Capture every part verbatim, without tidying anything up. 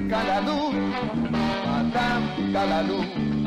Madame Calalú, Madame Calalú.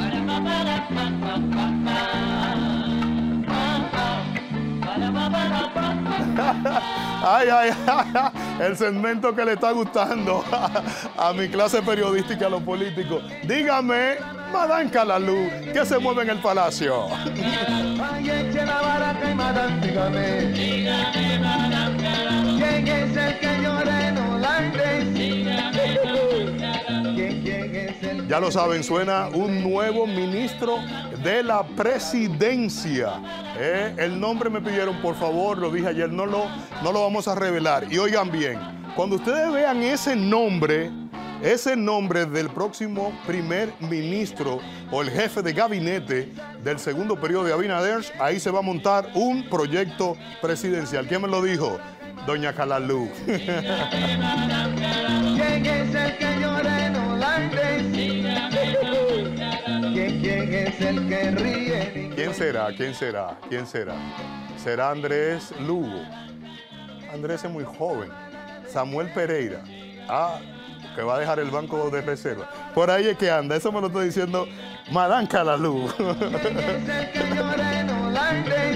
Ay, ay, ay, el segmento que le está gustando a mi clase periodística, a los políticos. Dígame, Madame Calalú, ¿qué se mueve en el palacio? Ay, eche la baraca y Madame, dígame. Dígame, Madame Calalú. ¿Quién es el que llora en holandés? Dígame, ¿Quién, quién es el Ya lo saben, suena un nuevo ministro de la presidencia. Eh, el nombre me pidieron, por favor, lo dije ayer, no lo, no lo vamos a revelar. Y oigan bien, cuando ustedes vean ese nombre, ese nombre del próximo primer ministro o el jefe de gabinete del segundo periodo de Abinader, ahí se va a montar un proyecto presidencial. ¿Quién me lo dijo? Doña Calalú. ¿Quién es el que llora en holandés? ¿Quién, quién es el que ríe? ¿Quién será? ¿Quién será? ¿Quién será? ¿Será Andrés Lugo? Andrés es muy joven. Samuel Pereira. Ah, que va a dejar el banco de reserva. Por ahí es que anda. Eso me lo estoy diciendo Madame Calalú. ¿Quién es el que llora en holandés?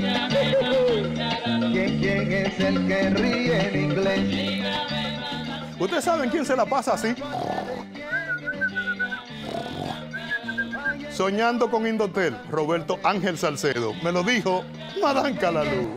¿Quién, quién es el que ríe en inglés? ¿Ustedes saben quién se la pasa así? Soñando con Indotel, Roberto Ángel Salcedo. Me lo dijo Madame Calalú.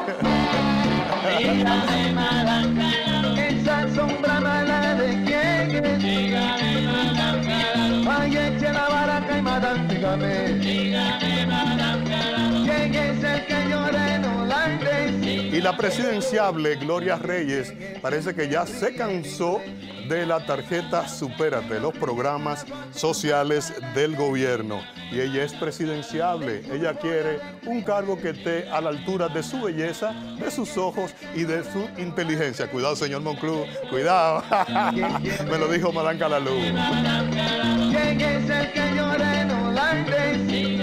Dígame, Madame Calalú. Esa sombra mala de quién es. Dígame, Madame Calalú. Ay, eche la baraca y Madame, dígame. Dígame, Madame Calalú. ¿Quién es el que llora en holandés? Y la presidenciable Gloria Reyes parece que ya se cansó de la tarjeta Supérate, los programas sociales del gobierno. Y ella es presidenciable. Ella quiere un cargo que esté a la altura de su belleza, de sus ojos y de su inteligencia. Cuidado, señor Monclús, cuidado. Me lo dijo Madame Calalú. ¿Quién es el que llora en holandés?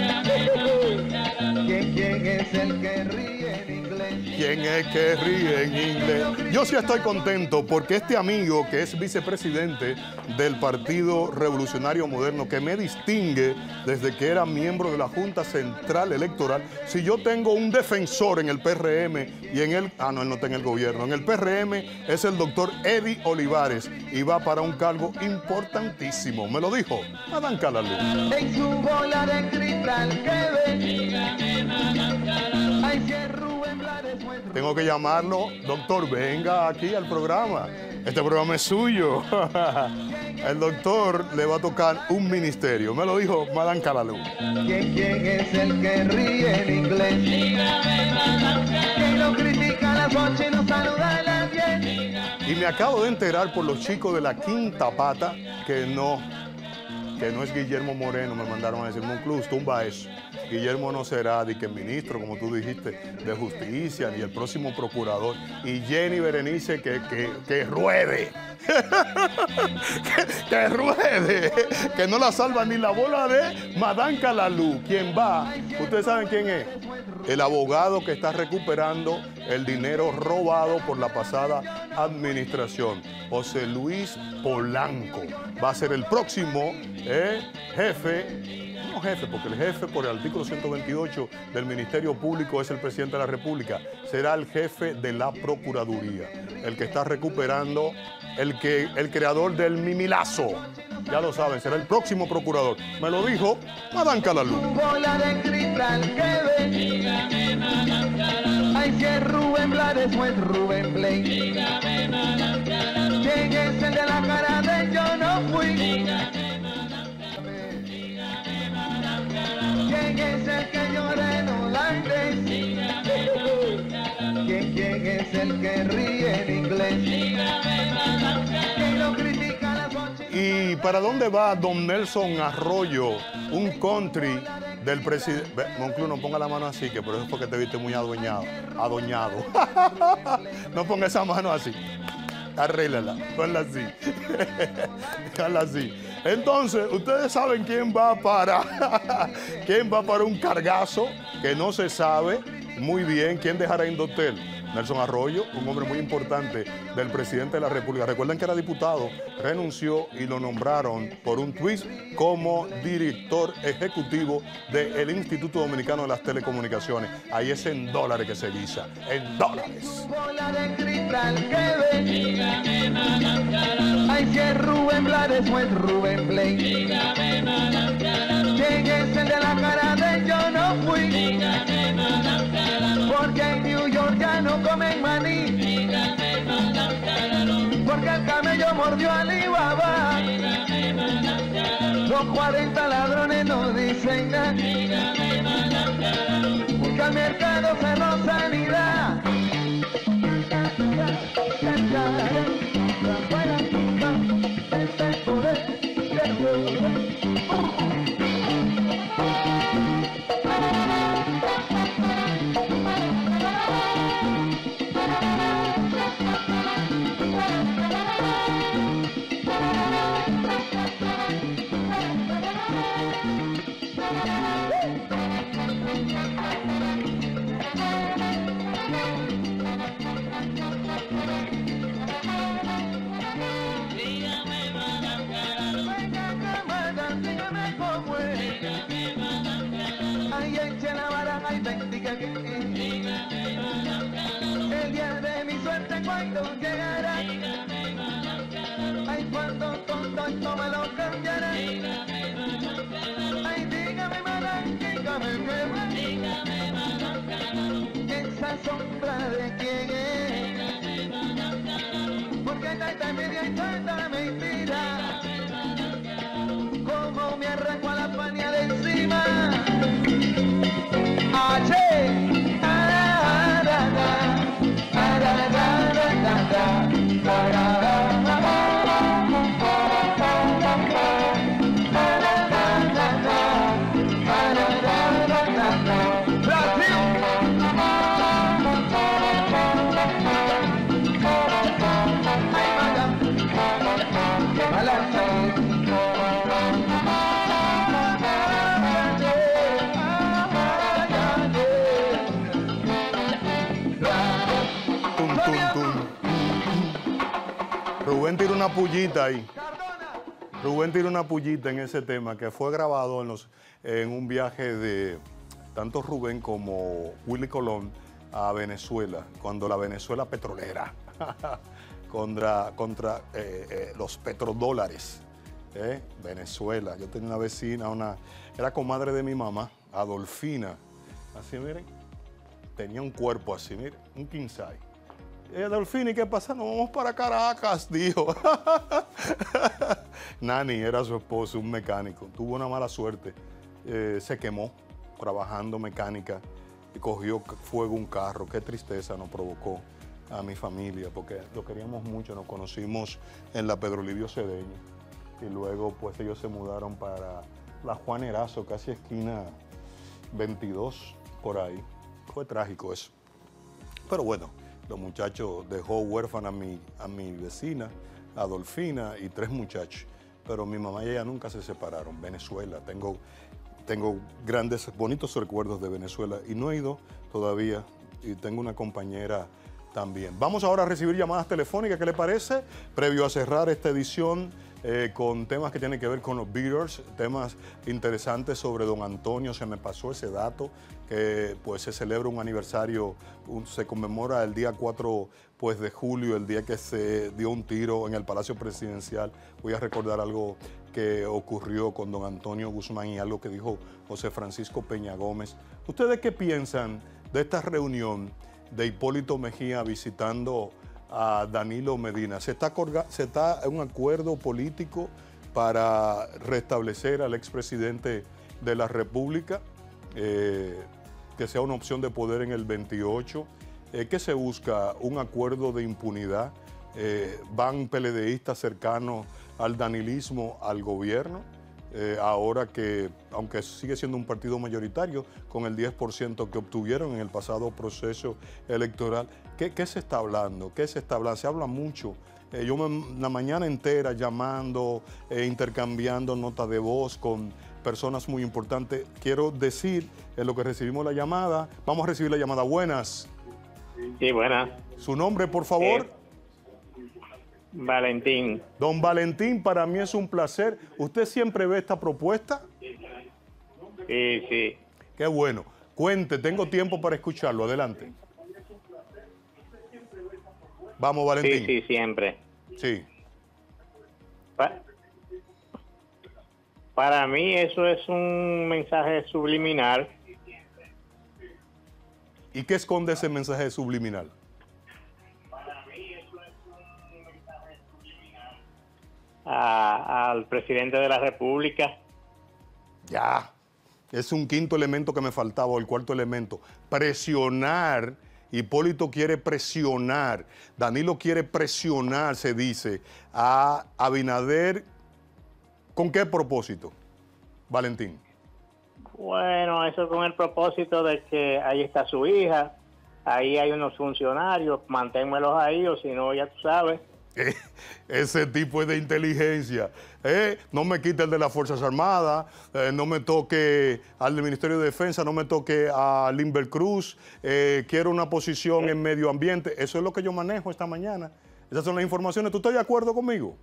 ¿Quién, quién es el que ríe en inglés? ¿Quién es que ríe en inglés? Yo sí estoy contento porque este amigo que es vicepresidente del Partido Revolucionario Moderno, que me distingue desde que era miembro de la Junta Central Electoral, si yo tengo un defensor en el P R M y en el... Ah, no, él no está en el gobierno. En el P R M es el doctor Eddie Olivares y va para un cargo importantísimo. Me lo dijo Madame Calalú. En su bola de cristal que ve. Ay, que Rubén Blades fue. Tengo que llamarlo, doctor, venga aquí al programa. Este programa es suyo. El doctor le va a tocar un ministerio. Me lo dijo Madame Calalú. ¿Quién, quién es el que ríe en inglés? ¿Quién lo critica a las ocho y no saluda a las diez? Y me acabo de enterar por los chicos de la Quinta Pata que no, que no es Guillermo Moreno. Me mandaron a decir, Monclús, tumba eso. Guillermo no será de que ministro, como tú dijiste, de justicia, ni el próximo procurador. Y Jenny Berenice que, que, que ruede. que, que ruede. Que no la salva ni la bola de Madame Calalú. ¿Quién va? ¿Ustedes saben quién es? El abogado que está recuperando el dinero robado por la pasada administración. José Luis Polanco va a ser el próximo eh, jefe. No jefe, porque el jefe por el artículo ciento veintiocho del Ministerio Público es el presidente de la República. Será el jefe de la Procuraduría, el que está recuperando, el, que, el creador del mimilazo. Ya lo saben, será el próximo procurador. Me lo dijo Madame Calalú. Bola de cristal que ve. Ay, que Rubén Blades fue Rubén Blades. ¿Quién es el de la cara de yo no fui? ¿Quién es el que llora en holandés? ¿Quién, quién es el que ríe en inglés? ¿Quién lo critica a las ocho? ¿Y para dónde va don Nelson Arroyo, un country del presidente? Monclús, no ponga la mano así, que por eso es porque te viste muy adueñado. Adoñado. No ponga esa mano así. Arréglala, ponla así. Ponla así. Entonces, ustedes saben quién va para quién va para un cargazo que no se sabe muy bien quién dejará Indotel. Nelson Arroyo, un hombre muy importante del presidente de la República. Recuerden que era diputado, renunció y lo nombraron por un tuit como director ejecutivo del Instituto Dominicano de las Telecomunicaciones. Ahí es en dólares que se guisa, en dólares. Bola de cristal que ve. Ay, si es Rubén Blades o es Rubén Blake. ¿Quién es el de la cara de yo no fui? Porque en New York ya no comen maní. Porque el camello mordió a Alibaba. Los cuarenta ladrones no dicen nada. Porque al mercado cerró sanidad. El día de mi suerte cuando llegará. Ay, cuando tonto y no me lo cambiará. Ay, dígame, madame, dígame, dígame. Esa sombra de quién es. Porque hay tanta envidia y tanta mentira. Como me arranco a la paña de encima. Rubén tira una pullita ahí. Rubén tira una pullita en ese tema que fue grabado en, los, en un viaje de tanto Rubén como Willy Colón a Venezuela, cuando la Venezuela petrolera, contra, contra eh, eh, los petrodólares. Eh, Venezuela. Yo tenía una vecina, una, era comadre de mi mamá, Adolfina. Así, miren, tenía un cuerpo así, miren, un king size. Eh, Adolfina, ¿y qué pasa? Nos vamos para Caracas, dijo. Nani era su esposo, un mecánico. Tuvo una mala suerte. Eh, se quemó trabajando mecánica y cogió fuego un carro. Qué tristeza nos provocó a mi familia, porque lo queríamos mucho. Nos conocimos en la Pedro Livio Cedeño. Y luego, pues, ellos se mudaron para la Juan Erazo, casi esquina veintidós, por ahí. Fue trágico eso. Pero bueno, los muchachos dejó huérfana a mi, a mi vecina, Adolfina, y tres muchachos. Pero mi mamá y ella nunca se separaron. Venezuela, tengo, tengo grandes, bonitos recuerdos de Venezuela y no he ido todavía. Y tengo una compañera también. Vamos ahora a recibir llamadas telefónicas, ¿qué le parece? Previo a cerrar esta edición eh, con temas que tienen que ver con los Beatles, temas interesantes sobre don Antonio. Se me pasó ese dato, que pues se celebra un aniversario, un, se conmemora el día cuatro pues, de julio, el día que se dio un tiro en el Palacio Presidencial. Voy a recordar algo que ocurrió con don Antonio Guzmán y algo que dijo José Francisco Peña Gómez. ¿Ustedes qué piensan de esta reunión de Hipólito Mejía visitando a Danilo Medina? ¿Se está, se está en un acuerdo político para restablecer al expresidente de la República, eh, que sea una opción de poder en el veintiocho? Eh, ¿Qué se busca? ¿Un acuerdo de impunidad? Eh, ¿Van peledeístas cercanos al danilismo al gobierno? Eh, ahora que, aunque sigue siendo un partido mayoritario, con el diez por ciento que obtuvieron en el pasado proceso electoral, ¿qué, qué se está hablando? ¿Qué se está hablando? Se habla mucho. Eh, yo me, la mañana entera llamando, eh, intercambiando notas de voz con personas muy importantes. Quiero decir, en lo que recibimos la llamada, vamos a recibir la llamada. Buenas. Sí, buenas. ¿Su nombre, por favor? Eh, Valentín. Don Valentín, para mí es un placer. ¿Usted siempre ve esta propuesta? Sí, sí. Qué bueno. Cuente, tengo tiempo para escucharlo. Adelante. Vamos, Valentín. Sí, sí, siempre. Sí. Pa- para mí eso es un mensaje subliminal. ¿Y qué esconde ese mensaje subliminal? A, al presidente de la República. Ya. Es un quinto elemento que me faltaba, o el cuarto elemento. Presionar. Hipólito quiere presionar. Danilo quiere presionar, se dice, a Abinader. ¿Con qué propósito, Valentín? Bueno, eso con el propósito de que ahí está su hija, ahí hay unos funcionarios, manténmelos ahí, o si no, ya tú sabes. Eh, ese tipo es de inteligencia. Eh, no me quite el de las Fuerzas Armadas, eh, no me toque al del Ministerio de Defensa, no me toque a Limber Cruz, eh, quiero una posición en medio ambiente. Eso es lo que yo manejo esta mañana. Esas son las informaciones. ¿Tú estás de acuerdo conmigo?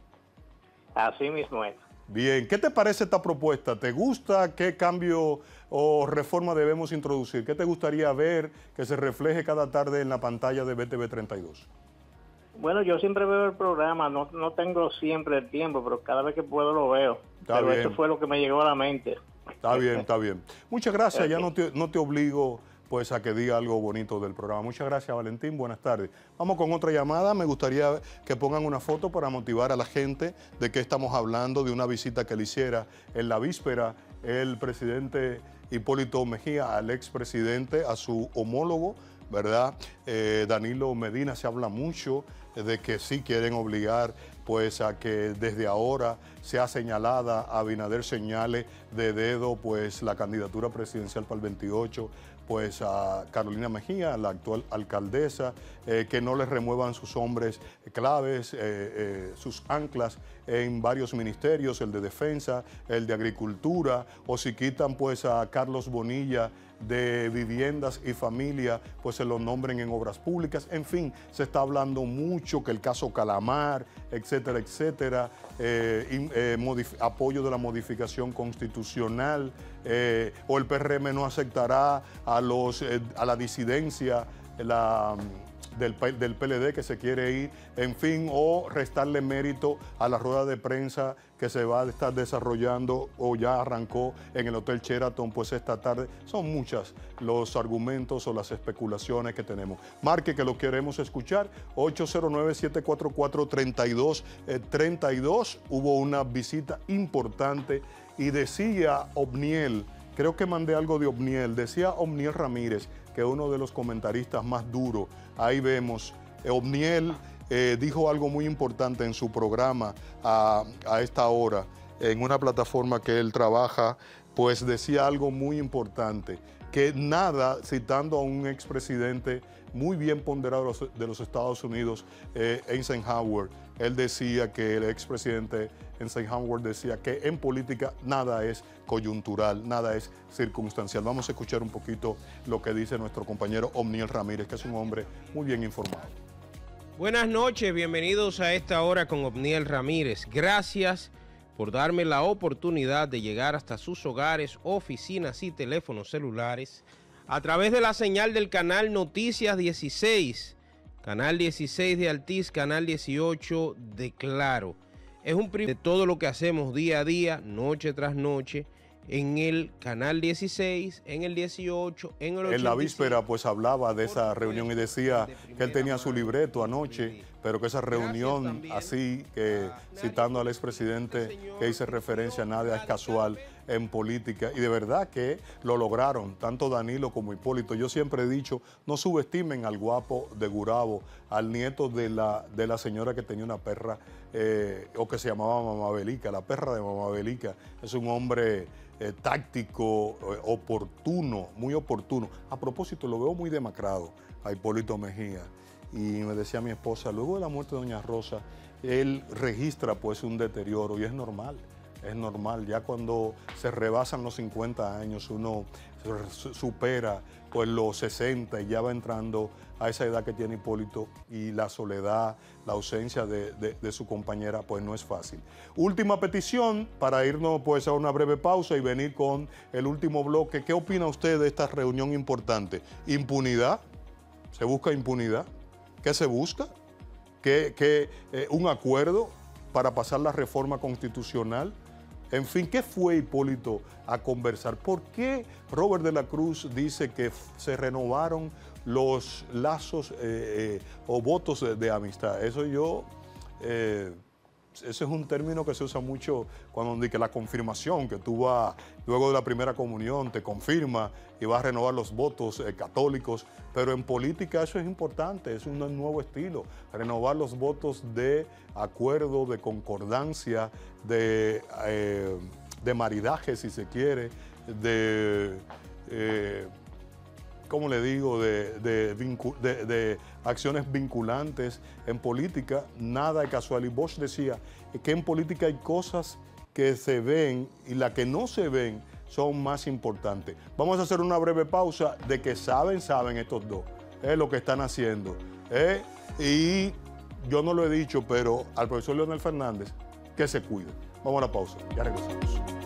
Así mismo es. Bien, ¿qué te parece esta propuesta? ¿Te gusta? ¿Qué cambio o reforma debemos introducir? ¿Qué te gustaría ver que se refleje cada tarde en la pantalla de B T V treinta y dos? Bueno, yo siempre veo el programa, no, no tengo siempre el tiempo, pero cada vez que puedo lo veo. Está pero bien. esto fue lo que me llegó a la mente. Está bien, está bien. Muchas gracias, ya no te, no te obligo pues a que diga algo bonito del programa. Muchas gracias, Valentín, buenas tardes. Vamos con otra llamada. Me gustaría que pongan una foto para motivar a la gente de que estamos hablando, de una visita que le hiciera en la víspera el presidente Hipólito Mejía al expresidente, a su homólogo, ¿verdad? Eh, Danilo Medina. Se habla mucho de que sí quieren obligar pues a que desde ahora sea señalada, a Abinader señale de dedo pues la candidatura presidencial para el veintiocho, pues a Carolina Mejía, la actual alcaldesa, eh, que no les remuevan sus hombres claves, eh, eh, sus anclas en varios ministerios, el de Defensa, el de Agricultura, o si quitan pues a Carlos Bonilla de Viviendas y Familia, pues se lo nombren en obras públicas. En fin, se está hablando mucho que el caso Calamar, etcétera, etcétera, eh, y, eh, apoyo de la modificación constitucional, eh, o el P R M no aceptará a, los, eh, a la disidencia, la... Del, del P L D que se quiere ir, en fin, o restarle mérito a la rueda de prensa que se va a estar desarrollando o ya arrancó en el Hotel Sheraton pues esta tarde. Son muchas los argumentos o las especulaciones que tenemos. Marque que lo queremos escuchar, ocho cero nueve, siete cuatro cuatro, tres dos tres dos. Hubo una visita importante y decía Omniel, creo que mandé algo de Omniel, decía Omniel Ramírez, que es uno de los comentaristas más duros. Ahí vemos, eh, Omniel eh, dijo algo muy importante en su programa a, a esta hora, en una plataforma que él trabaja, pues decía algo muy importante, que nada, citando a un expresidente muy bien ponderado de los, de los Estados Unidos, eh, Eisenhower, él decía que el expresidente Eisenhower decía que en política nada es coyuntural, nada es circunstancial. Vamos a escuchar un poquito lo que dice nuestro compañero Omniel Ramírez, que es un hombre muy bien informado. Buenas noches, bienvenidos a esta hora con Omniel Ramírez. Gracias por darme la oportunidad de llegar hasta sus hogares, oficinas y teléfonos celulares a través de la señal del canal Noticias dieciséis, canal dieciséis de Altiz, canal dieciocho de Claro. Es un privilegio de todo lo que hacemos día a día, noche tras noche, en el canal dieciséis, en el dieciocho, en el ochenta y seis. En la víspera pues hablaba de esa reunión y decía que él tenía su libreto anoche, pero que esa reunión así, que citando al expresidente que hice referencia, nada es casual en política, y de verdad que lo lograron, tanto Danilo como Hipólito. Yo siempre he dicho, no subestimen al guapo de Gurabo, al nieto de la, de la señora que tenía una perra, eh, o que se llamaba Mamá Belica, la perra de Mamá Belica. Es un hombre eh, táctico, eh, oportuno, muy oportuno. A propósito, lo veo muy demacrado a Hipólito Mejía. Y me decía mi esposa, luego de la muerte de doña Rosa, él registra pues un deterioro, y es normal. Es normal, ya cuando se rebasan los cincuenta años uno supera pues los sesenta y ya va entrando a esa edad que tiene Hipólito, y la soledad, la ausencia de, de, de su compañera, pues no es fácil. Última petición para irnos pues a una breve pausa y venir con el último bloque. ¿Qué opina usted de esta reunión importante? ¿Impunidad? ¿Se busca impunidad? ¿Qué se busca? ¿Qué, qué, eh, un acuerdo para pasar la reforma constitucional? En fin, ¿qué fue Hipólito a conversar? ¿Por qué Robert de la Cruz dice que se renovaron los lazos eh, eh, o votos de, de amistad? Eso yo, eh, ese es un término que se usa mucho cuando dice que la confirmación, que tú vas luego de la primera comunión, te confirma y vas a renovar los votos eh, católicos, pero en política eso es importante, es un nuevo estilo, renovar los votos de acuerdo, de concordancia, de, eh, de maridaje, si se quiere, de, eh, ¿cómo le digo?, de, de, de, de acciones vinculantes. En política nada es casual. Y Bosch decía que en política hay cosas que se ven y las que no se ven son más importantes. Vamos a hacer una breve pausa. De que saben, saben estos dos, es lo que están haciendo. ¿eh? Y yo no lo he dicho, pero al profesor Leonel Fernández, que se cuide. Vamos a la pausa, ya regresamos.